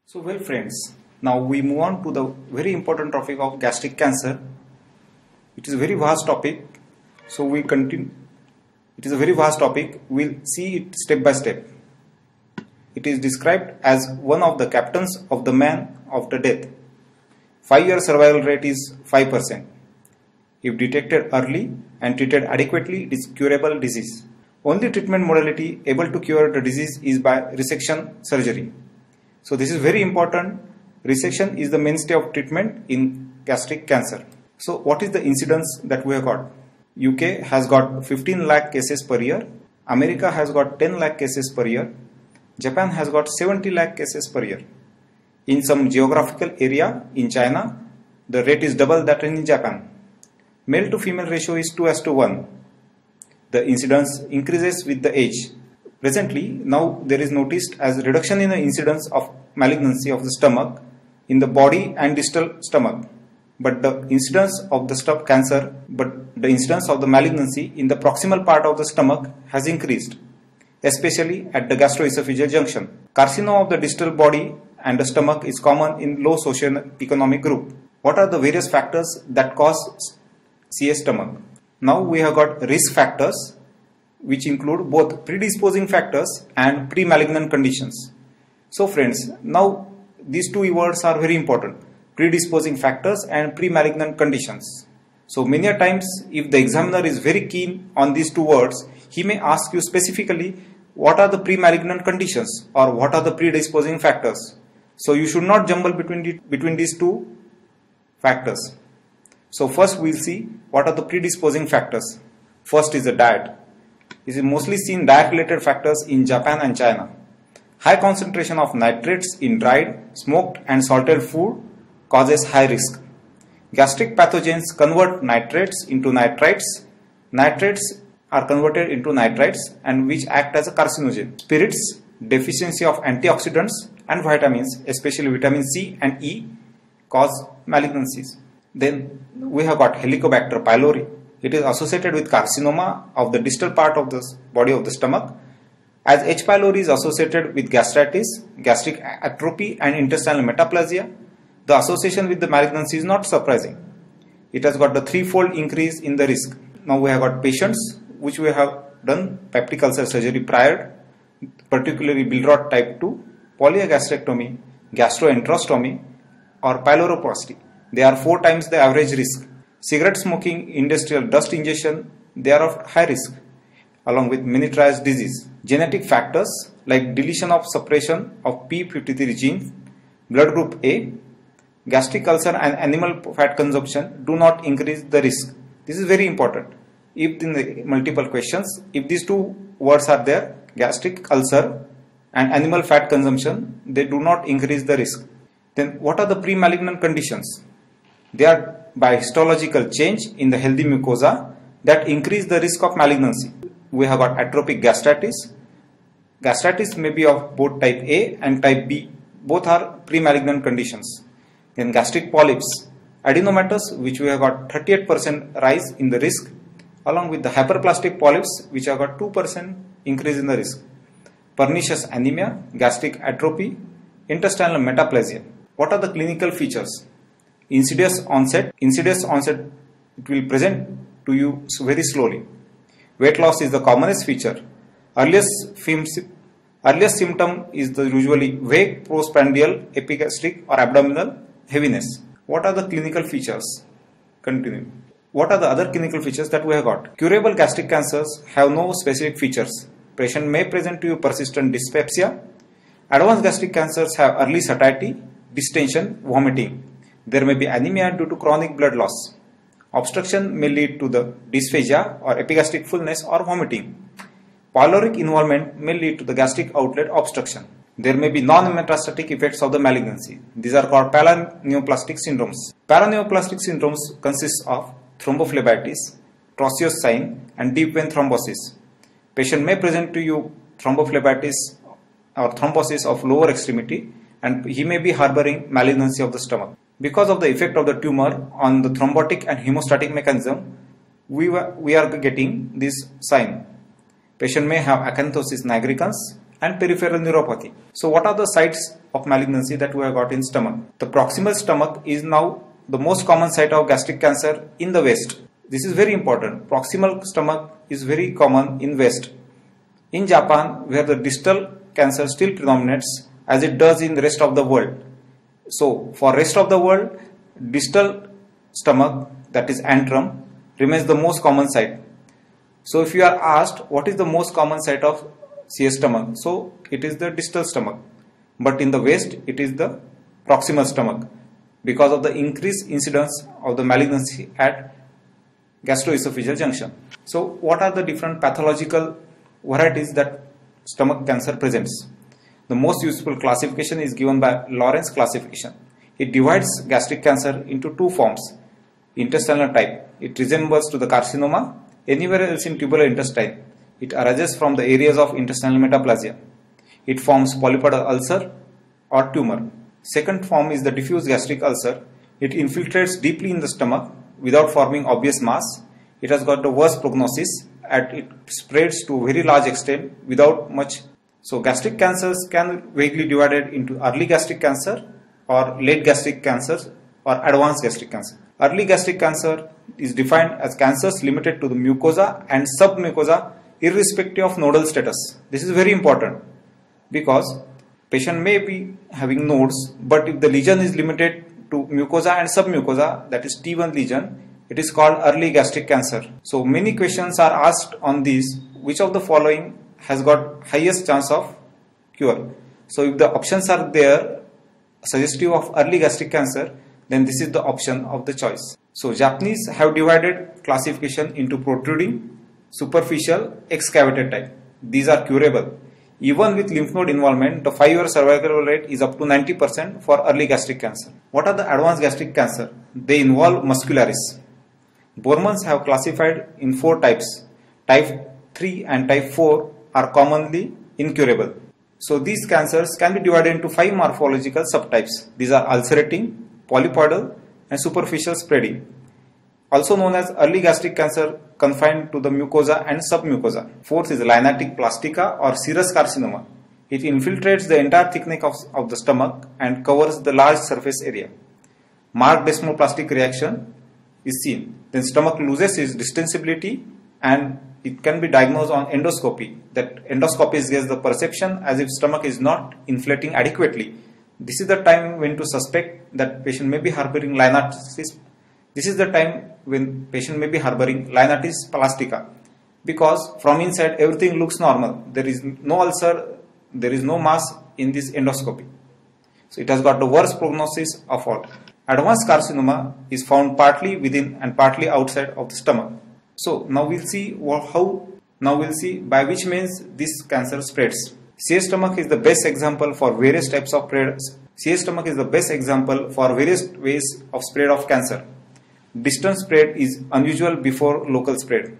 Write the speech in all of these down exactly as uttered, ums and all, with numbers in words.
So well friends, now we move on to the very important topic of gastric cancer. It is a very vast topic, so we continue. It is a very vast topic, we'll see it step by step. It is described as one of the captains of the man of the death. five year survival rate is five percent. If detected early and treated adequately, it is curable disease. Only treatment modality able to cure the disease is by resection surgery. So this is very important. Resection is the mainstay of treatment in gastric cancer. So what is the incidence that we have got? U K has got fifteen lakh cases per year. America has got ten lakh cases per year. Japan has got seventy lakh cases per year. In some geographical area in China, the rate is double that in Japan. Male to female ratio is two as to one. The incidence increases with the age. Presently, now there is noticed as reduction in the incidence of malignancy of the stomach in the body and distal stomach. But the incidence of the stomach cancer, but the incidence of the malignancy in the proximal part of the stomach has increased, especially at the gastroesophageal junction. Carcinoma of the distal body and the stomach is common in low socio-economic group. What are the various factors that cause C A stomach? Now we have got risk factors, which include both predisposing factors and pre-malignant conditions. So friends, now these two words are very important, predisposing factors and pre-malignant conditions. So many a times if the examiner is very keen on these two words, he may ask you specifically what are the pre-malignant conditions or what are the predisposing factors. So you should not jumble between, the, between these two factors. So first we will see what are the predisposing factors. First is the diet. This is mostly seen diet-related factors in Japan and China. High concentration of nitrates in dried, smoked and salted food causes high risk. Gastric pathogens convert nitrates into nitrites. Nitrates are converted into nitrites and which act as a carcinogen. Spirits, deficiency of antioxidants and vitamins, especially vitamin C and E, cause malignancies. Then we have got Helicobacter pylori. It is associated with carcinoma of the distal part of the body of the stomach. As H. pylori is associated with gastritis, gastric atrophy and intestinal metaplasia, the association with the malignancy is not surprising. It has got the threefold increase in the risk. Now we have got patients which we have done peptic ulcer surgery prior, particularly Billrod type two, polyagastrectomy, gastroenterostomy or pyloroplasty. They are four times the average risk. Cigarette smoking, industrial dust ingestion, they are of high risk, along with mini-trias disease. Genetic factors like deletion of suppression of P fifty-three gene, blood group A, gastric ulcer and animal fat consumption do not increase the risk. This is very important. If in the multiple questions, if these two words are there, gastric ulcer and animal fat consumption, they do not increase the risk. Then what are the pre-malignant conditions? They are by histological change in the healthy mucosa that increase the risk of malignancy. We have got atrophic gastritis. Gastritis may be of both type A and type B. Both are pre-malignant conditions. Then gastric polyps, adenomatous, which we have got thirty-eight percent rise in the risk, along with the hyperplastic polyps, which have got two percent increase in the risk. Pernicious anemia, gastric atrophy, intestinal metaplasia. What are the clinical features? Insidious onset. Insidious onset, it will present to you very slowly. Weight loss is the commonest feature. Earliest, earliest symptom is the usually vague postprandial, epigastric or abdominal heaviness. What are the clinical features? Continue. What are the other clinical features that we have got? Curable gastric cancers have no specific features. Patient may present to you persistent dyspepsia. Advanced gastric cancers have early satiety, distension, vomiting. There may be anemia due to chronic blood loss. Obstruction may lead to the dysphagia or epigastric fullness or vomiting. Pyloric involvement may lead to the gastric outlet obstruction. There may be non-metastatic effects of the malignancy. These are called paraneoplastic syndromes. Paraneoplastic syndromes consist of thrombophlebitis, Trousseau's sign and deep vein thrombosis. Patient may present to you thrombophlebitis or thrombosis of lower extremity and he may be harboring malignancy of the stomach. Because of the effect of the tumor on the thrombotic and hemostatic mechanism, we, we are getting this sign. Patient may have acanthosis nigricans and peripheral neuropathy. So what are the sites of malignancy that we have got in stomach? The proximal stomach is now the most common site of gastric cancer in the West. This is very important. Proximal stomach is very common in West. In Japan, where the distal cancer still predominates as it does in the rest of the world. So for rest of the world, distal stomach, that is antrum, remains the most common site. So if you are asked what is the most common site of C S stomach, so it is the distal stomach. But in the West, it is the proximal stomach because of the increased incidence of the malignancy at gastroesophageal junction. So what are the different pathological varieties that stomach cancer presents? The most useful classification is given by Lawrence classification. It divides gastric cancer into two forms. Intestinal type, it resembles to the carcinoma anywhere else in tubular intestine. It arises from the areas of intestinal metaplasia. It forms polypoidal ulcer or tumor. Second form is the diffuse gastric ulcer. It infiltrates deeply in the stomach without forming obvious mass. It has got the worst prognosis and it spreads to a very large extent without much. So gastric cancers can vaguely divided into early gastric cancer or late gastric cancers or advanced gastric cancer. Early gastric cancer is defined as cancers limited to the mucosa and submucosa irrespective of nodal status. This is very important because patient may be having nodes, but if the lesion is limited to mucosa and submucosa, that is T one lesion, it is called early gastric cancer. So many questions are asked on this: which of the following has got highest chance of cure? So if the options are there suggestive of early gastric cancer, then this is the option of the choice. So Japanese have divided classification into protruding, superficial, excavated type. These are curable. Even with lymph node involvement, the five year survival rate is up to ninety percent for early gastric cancer. What are the advanced gastric cancer? They involve muscularis. Bormans have classified in four types. Type three and type four are commonly incurable. So these cancers can be divided into five morphological subtypes. These are ulcerating, polypoidal and superficial spreading. Also known as early gastric cancer confined to the mucosa and submucosa. Fourth is linatic plastica or serous carcinoma. It infiltrates the entire thickness of, of the stomach and covers the large surface area. Marked desmoplastic reaction is seen. Then stomach loses its distensibility and it can be diagnosed on endoscopy. That endoscopy gives the perception as if stomach is not inflating adequately. This is the time when to suspect that patient may be harboring linatis. This is the time when patient may be harboring linatis plastica because from inside everything looks normal. There is no ulcer, there is no mass in this endoscopy. So it has got the worst prognosis of all. Advanced carcinoma is found partly within and partly outside of the stomach. So now we'll see how, now we'll see by which means this cancer spreads. C S stomach is the best example for various types of spread. C S stomach is the best example for various ways of spread of cancer. Distant spread is unusual before local spread.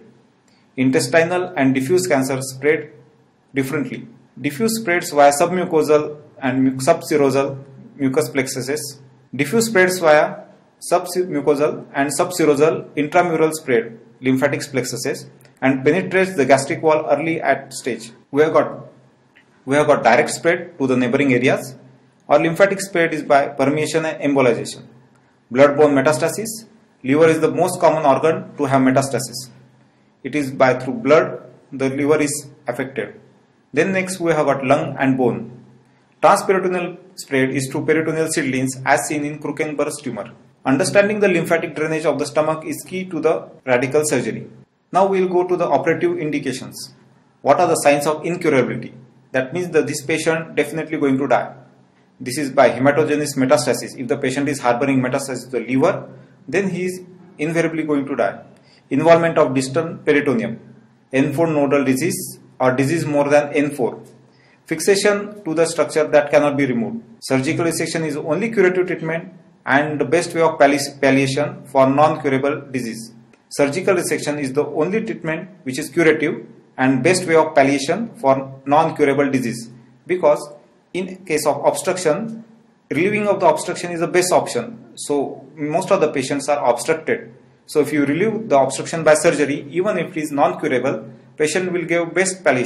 Intestinal and diffuse cancer spread differently. Diffuse spreads via submucosal and subserosal mucous plexuses. Diffuse spreads via submucosal and subserosal intramural spread, lymphatic plexuses, and penetrates the gastric wall early at stage. We have got we have got direct spread to the neighboring areas, or lymphatic spread is by permeation and embolization. Blood-borne metastasis. Liver is the most common organ to have metastasis. It is by through blood the liver is affected. Then next we have got lung and bone. Transperitoneal spread is through peritoneal seedlings as seen in Krukenberg's tumor. Understanding the lymphatic drainage of the stomach is key to the radical surgery. Now we will go to the operative indications. What are the signs of incurability? That means that this patient definitely going to die. This is by hematogenous metastasis. If the patient is harboring metastasis to the liver, then he is invariably going to die. Involvement of distal peritoneum, N four nodal disease or disease more than N four. Fixation to the structure that cannot be removed. Surgical resection is only curative treatment and the best way of palliation for non-curable disease. Surgical resection is the only treatment which is curative and best way of palliation for non-curable disease, because in case of obstruction, relieving of the obstruction is the best option. So most of the patients are obstructed. So if you relieve the obstruction by surgery, even if it is non-curable, patient will give best palliation.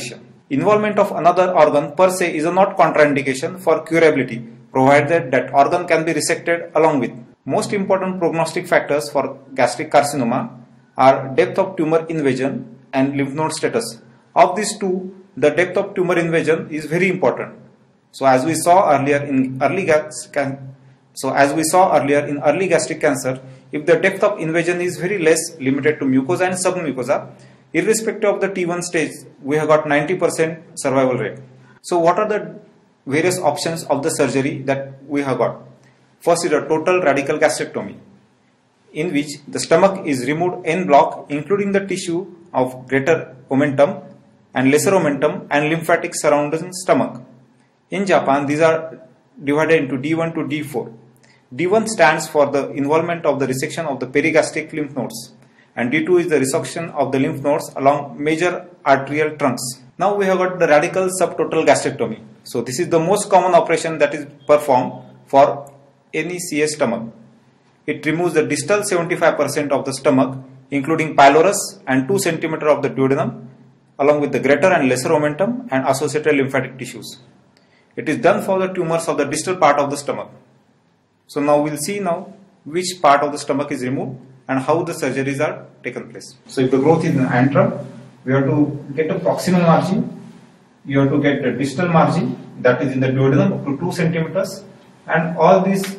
Involvement of another organ per se is a not contraindication for curability, provided that organ can be resected along with. Most important prognostic factors for gastric carcinoma are depth of tumor invasion and lymph node status. Of these two, the depth of tumor invasion is very important. So as we saw earlier in early gastric so as we saw earlier in early gastric cancer, if the depth of invasion is very less, limited to mucosa and submucosa, irrespective of the T one stage, we have got ninety percent survival rate. So what are the various options of the surgery that we have got? First is a total radical gastrectomy, in which the stomach is removed en bloc, including the tissue of greater omentum and lesser omentum and lymphatic surrounding stomach. In Japan, these are divided into D one to D four. D one stands for the involvement of the resection of the perigastric lymph nodes, and D two is the resection of the lymph nodes along major arterial trunks. Now we have got the radical subtotal gastrectomy. So this is the most common operation that is performed for any C S stomach. It removes the distal seventy-five percent of the stomach, including pylorus and two centimeters of the duodenum, along with the greater and lesser omentum and associated lymphatic tissues. It is done for the tumors of the distal part of the stomach. So now we will see now which part of the stomach is removed and how the surgeries are taken place. So if the growth is in the antrum, we have to get a proximal margin, you have to get the distal margin, that is in the duodenum up to two centimeters, and all this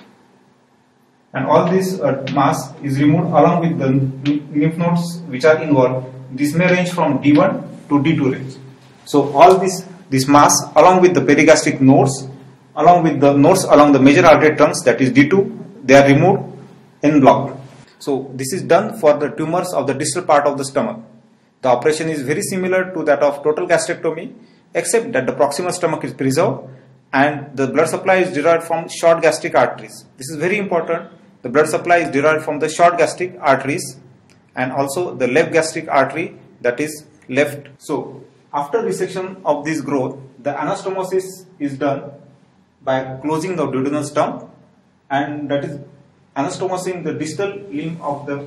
and all this uh, mass is removed along with the lymph nodes which are involved. This may range from D one to D two range. So all this this mass along with the perigastric nodes, along with the nodes along the major artery trunks, that is D two, they are removed en bloc. So this is done for the tumors of the distal part of the stomach. The operation is very similar to that of total gastrectomy, except that the proximal stomach is preserved and the blood supply is derived from short gastric arteries. This is very important. The blood supply is derived from the short gastric arteries and also the left gastric artery, that is left. So after resection of this growth, the anastomosis is done by closing the duodenal stump, and that is anastomosing the distal limb of the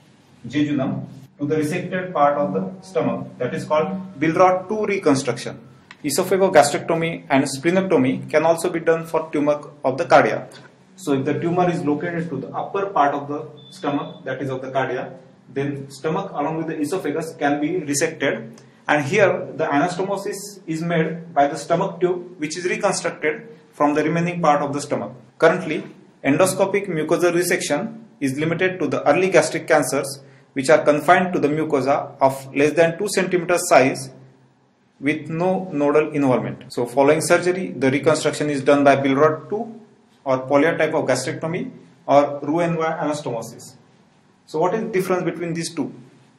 jejunum to the resected part of the stomach. That is called Billrod two reconstruction. Esophagogastrectomy and splenectomy can also be done for tumor of the cardia. So if the tumor is located to the upper part of the stomach, that is of the cardia, then stomach along with the esophagus can be resected, and here the anastomosis is made by the stomach tube, which is reconstructed from the remaining part of the stomach. Currently, endoscopic mucosal resection is limited to the early gastric cancers which are confined to the mucosa of less than two centimeters size with no nodal involvement. So following surgery, the reconstruction is done by Billrod two or Polya type of gastrectomy or Roux-en-Y anastomosis. So what is the difference between these two?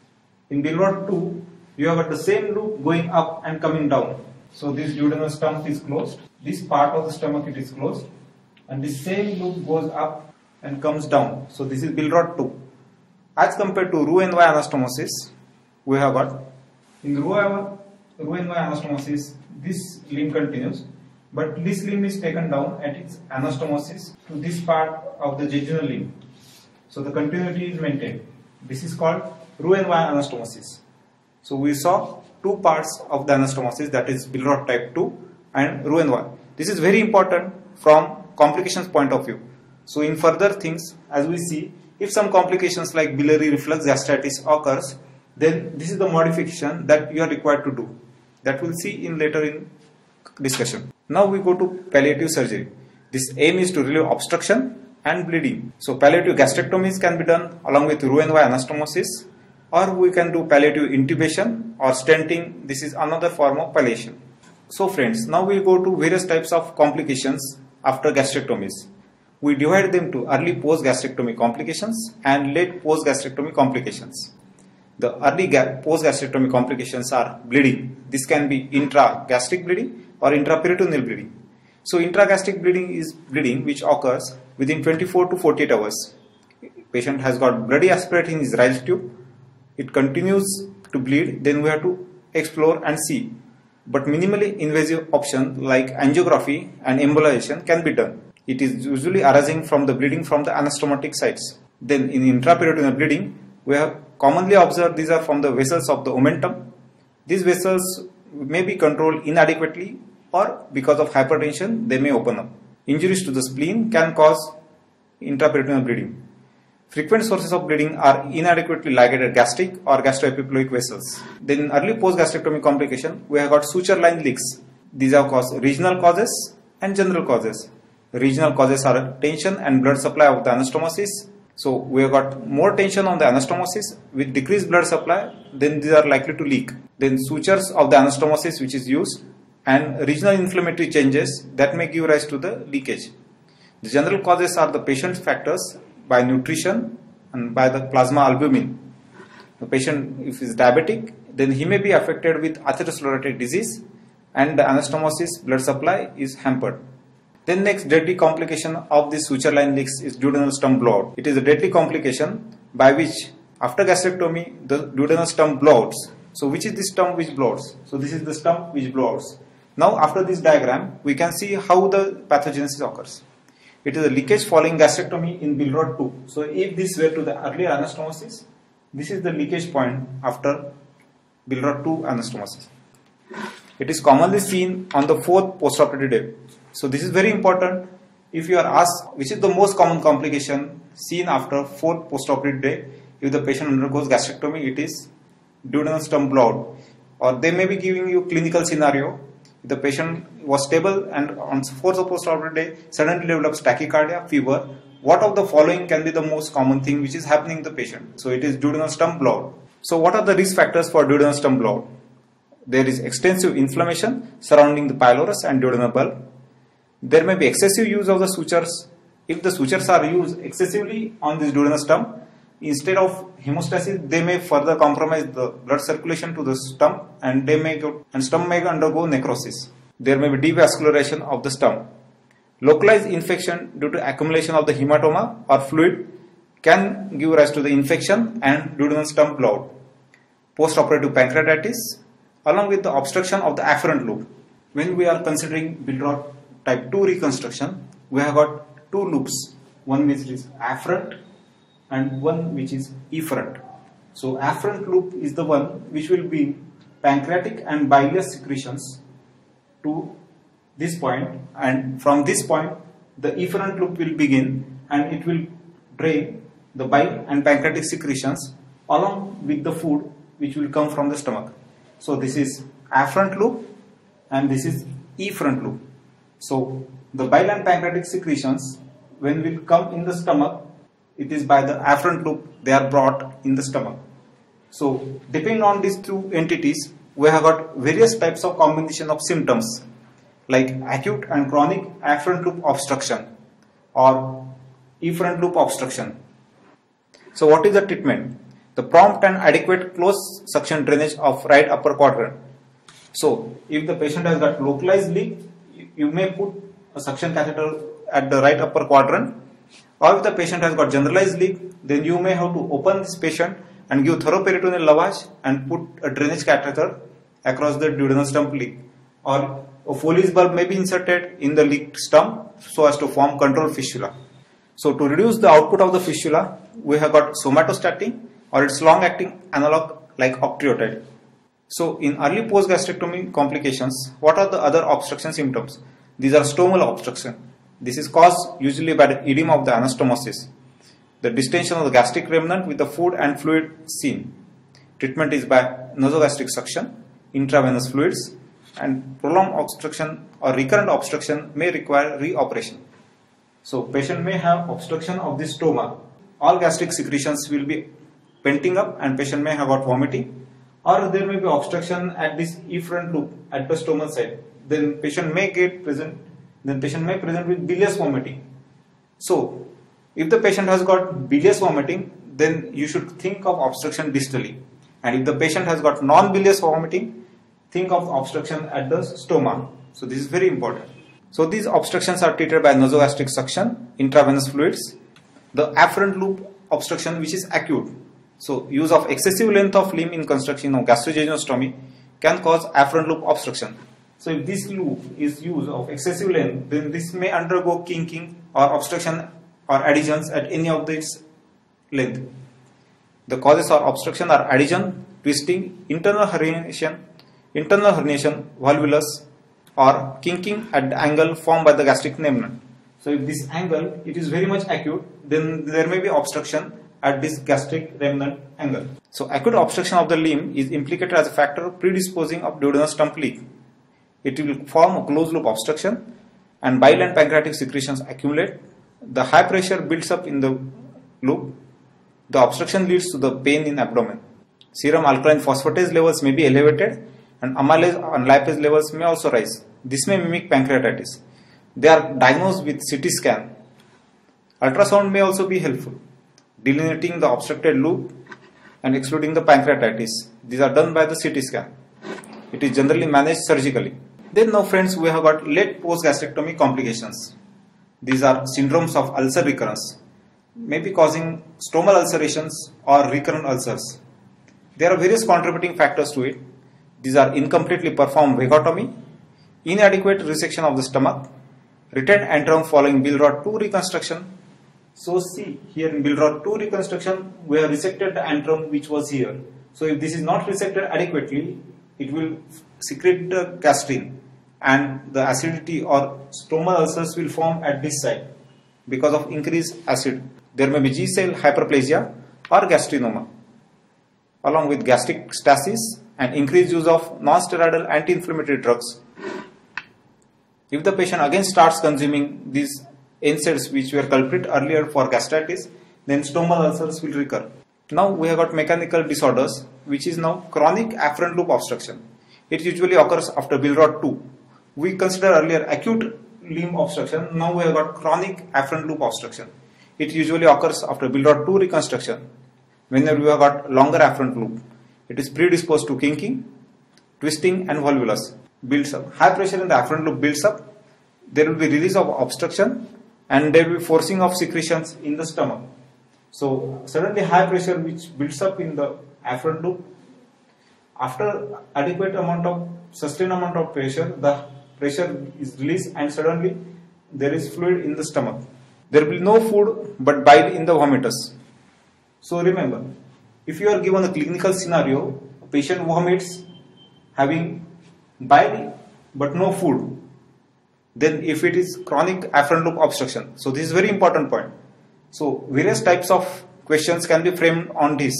In Billrod two, you have got the same loop going up and coming down. So this duodenal stump is closed, this part of the stomach it is closed, and this same loop goes up and comes down. So this is Billrod two. As compared to Roux-en-Y anastomosis, we have got in Roux-en-Y anastomosis, this limb continues, but this limb is taken down at its anastomosis to this part of the jejunal limb. So the continuity is maintained. This is called Roux-en-Y anastomosis. So we saw two parts of the anastomosis, that is Billrod type two and Roux-en-Y. This is very important from complications point of view. So in further things, as we see, if some complications like biliary reflux gastritis occurs, then this is the modification that you are required to do. That we'll see in later in discussion. Now we go to palliative surgery. This aim is to relieve obstruction and bleeding. So palliative gastrectomies can be done along with Roux-en-Y anastomosis, or we can do palliative intubation or stenting. This is another form of palliation. So friends, now we will go to various types of complications after gastrectomies. We divide them to early post-gastrectomy complications and late post-gastrectomy complications. The early post-gastrectomy complications are bleeding. This can be intragastric bleeding or intraperitoneal bleeding. So intragastric bleeding is bleeding which occurs within twenty-four to forty-eight hours. Patient has got bloody aspirate in his Ryle's tube. It continues to bleed, then we have to explore and see. But minimally invasive option like angiography and embolization can be done. It is usually arising from the bleeding from the anastomotic sites. Then in intraperitoneal bleeding, we have commonly observed these are from the vessels of the omentum. These vessels may be controlled inadequately, or because of hypertension they may open up. Injuries to the spleen can cause intraperitoneal bleeding. Frequent sources of bleeding are inadequately ligated gastric or gastroepiploic vessels. Then in early post-gastrectomy complication, we have got suture line leaks. These are caused regional causes and general causes. Regional causes are tension and blood supply of the anastomosis. So we have got more tension on the anastomosis with decreased blood supply, then these are likely to leak. Then sutures of the anastomosis which is used and regional inflammatory changes that may give rise to the leakage. The general causes are the patient factors by nutrition and by the plasma albumin. The patient, if he is diabetic, then he may be affected with atherosclerotic disease and the anastomosis blood supply is hampered. Then next deadly complication of this suture line leaks is duodenal stump blowout. It is a deadly complication by which after gastrectomy the duodenal stump blows. So which is the stump which blows? So this is the stump which blows. Now after this diagram we can see how the pathogenesis occurs. It is a leakage following gastrectomy in Billrod two. So if this were to the earlier anastomosis, this is the leakage point after Billrod two anastomosis. It is commonly seen on the fourth postoperative day. So this is very important. If you are asked which is the most common complication seen after fourth postoperative day, if the patient undergoes gastrectomy, it is duodenal stump blowout. Or they may be giving you clinical scenario. If the patient was stable and on fourth postoperative day suddenly develops tachycardia, fever, what of the following can be the most common thing which is happening in the patient? So it is duodenal stump blowout. So what are the risk factors for duodenal stump blowout? There is extensive inflammation surrounding the pylorus and duodenal bulb. There may be excessive use of the sutures. If the sutures are used excessively on this duodenal stump, instead of hemostasis, they may further compromise the blood circulation to the stump and they may go, and stump may undergo necrosis. There may be devascularization of the stump. Localized infection due to accumulation of the hematoma or fluid can give rise to the infection and duodenal stump blowout. Postoperative pancreatitis along with the obstruction of the afferent loop. When we are considering Billrod type two reconstruction, we have got two loops, one which is afferent and one which is efferent. So afferent loop is the one which will be pancreatic and bilious secretions to this point, and from this point the efferent loop will begin and it will drain the bile and pancreatic secretions along with the food which will come from the stomach. So this is afferent loop and this is efferent loop. So the bile and pancreatic secretions when will come in the stomach, it is by the afferent loop they are brought in the stomach. So depending on these two entities, we have got various types of combination of symptoms like acute and chronic afferent loop obstruction or efferent loop obstruction. So what is the treatment? The prompt and adequate close suction drainage of right upper quadrant. So if the patient has got localized leak, you may put a suction catheter at the right upper quadrant, or if the patient has got generalized leak, then you may have to open this patient and give thorough peritoneal lavage and put a drainage catheter across the duodenal stump leak, or a Foley's bulb may be inserted in the leaked stump so as to form controlled fistula. So to reduce the output of the fistula, we have got somatostatin or its long-acting analog like octreotide. So in early post-gastrectomy complications, what are the other obstruction symptoms? These are stomal obstruction. This is caused usually by the edema of the anastomosis, the distension of the gastric remnant with the food and fluid seen. Treatment is by nasogastric suction, intravenous fluids, and prolonged obstruction or recurrent obstruction may require reoperation. So patient may have obstruction of the stoma. All gastric secretions will be penting up and patient may have got vomiting, or there may be obstruction at this efferent loop at the stomal side. Then patient may get present, then patient may present with bilious vomiting. So if the patient has got bilious vomiting, then you should think of obstruction distally. And if the patient has got non-bilious vomiting, think of obstruction at the stoma. So this is very important. So these obstructions are treated by nasogastric suction, intravenous fluids. The afferent loop obstruction which is acute. So use of excessive length of limb in construction of gastrojejunostomy can cause afferent loop obstruction. So if this loop is used of excessive length, then this may undergo kinking or obstruction or adhesions at any of its length. The causes of obstruction are adhesion, twisting, internal herniation, internal herniation, volvulus, or kinking at the angle formed by the gastric remnant. So if this angle it is very much acute, then there may be obstruction at this gastric remnant angle. So acute obstruction of the limb is implicated as a factor predisposing of duodenal stump leak. It will form a closed loop obstruction and bile and pancreatic secretions accumulate. The high pressure builds up in the loop. The obstruction leads to the pain in abdomen. Serum alkaline phosphatase levels may be elevated and amylase and lipase levels may also rise. This may mimic pancreatitis. They are diagnosed with C T scan. Ultrasound may also be helpful, delineating the obstructed loop and excluding the pancreatitis. These are done by the C T scan. It is generally managed surgically. Then now friends, we have got late post-gastrectomy complications. These are syndromes of ulcer recurrence, maybe causing stomal ulcerations or recurrent ulcers. There are various contributing factors to it. These are incompletely performed vagotomy, inadequate resection of the stomach, retained antrum following Billrod two reconstruction. So see, here in Billrod two reconstruction, we have resected the antrum which was here. So if this is not resected adequately, it will secrete the gastrin and the acidity or stomal ulcers will form at this site because of increased acid. There may be G-cell hyperplasia or gastrinoma, along with gastric stasis and increased use of non-steroidal anti-inflammatory drugs. If the patient again starts consuming these N SAIDs which were culprit earlier for gastritis, then stomal ulcers will recur. Now we have got mechanical disorders, which is now chronic afferent loop obstruction. It usually occurs after Billrod two. We considered earlier acute limb obstruction. Now we have got chronic afferent loop obstruction. It usually occurs after Billrod two reconstruction. Whenever we have got longer afferent loop, it is predisposed to kinking, twisting, and volvulus. Builds up. High pressure in the afferent loop builds up. There will be release of obstruction and there will be forcing of secretions in the stomach. So suddenly high pressure which builds up in the afferent loop, after adequate amount of sustained amount of pressure, the pressure is released and suddenly there is fluid in the stomach. There will be no food but bile in the vomitus. So remember, if you are given a clinical scenario, a patient vomits having bile but no food, then if it is chronic afferent loop obstruction. So this is very important point. So various types of questions can be framed on this.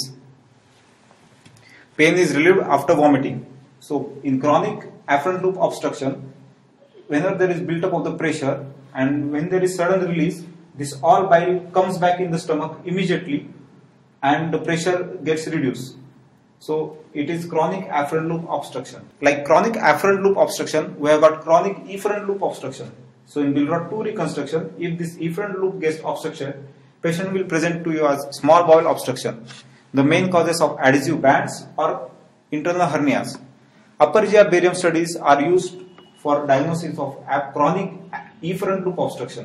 Pain is relieved after vomiting. So in chronic afferent loop obstruction, whenever there is built up of the pressure and when there is sudden release, this all bile comes back in the stomach immediately and the pressure gets reduced. So it is chronic afferent loop obstruction. Like chronic afferent loop obstruction, we have got chronic efferent loop obstruction. So in Billrod two reconstruction, if this efferent loop gets obstructed, patient will present to you as small bowel obstruction. The main causes of adhesive bands or internal hernias. Upper G I barium studies are used for diagnosis of chronic efferent loop obstruction.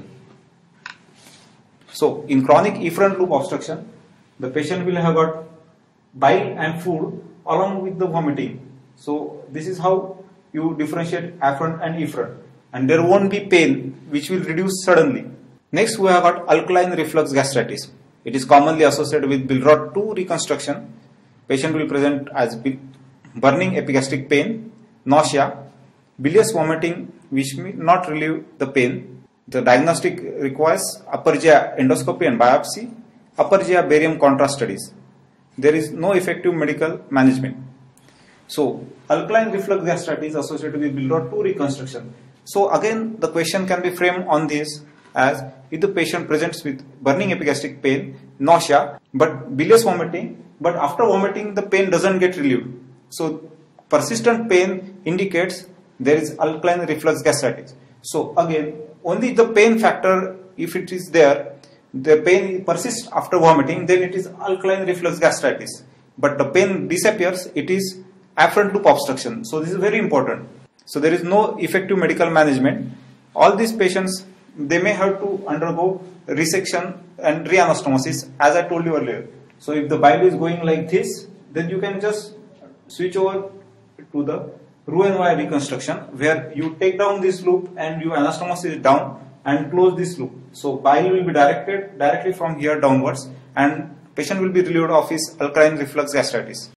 So in chronic efferent loop obstruction, the patient will have got bile and food along with the vomiting. So this is how you differentiate afferent and efferent, and there won't be pain which will reduce suddenly. Next we have got alkaline reflux gastritis. It is commonly associated with Billrod two reconstruction. Patient will present as burning epigastric pain, nausea, bilious vomiting which may not relieve the pain. The diagnostic requires upper G I endoscopy and biopsy, upper G I barium contrast studies. There is no effective medical management. So alkaline reflux gastritis is associated with Billrod two reconstruction. So again the question can be framed on this as if the patient presents with burning epigastric pain, nausea, but bilious vomiting, but after vomiting the pain doesn't get relieved. So persistent pain indicates there is alkaline reflux gastritis. So again, only the pain factor, if it is there, the pain persists after vomiting, then it is alkaline reflux gastritis. But the pain disappears, it is afferent loop obstruction. So this is very important. So there is no effective medical management. All these patients, they may have to undergo resection and reanastomosis, as I told you earlier. So if the bile is going like this, then you can just switch over to the Roux-en-Y reconstruction, where you take down this loop and you anastomosis down and close this loop. So bile will be directed directly from here downwards and patient will be relieved of his alkaline reflux gastritis.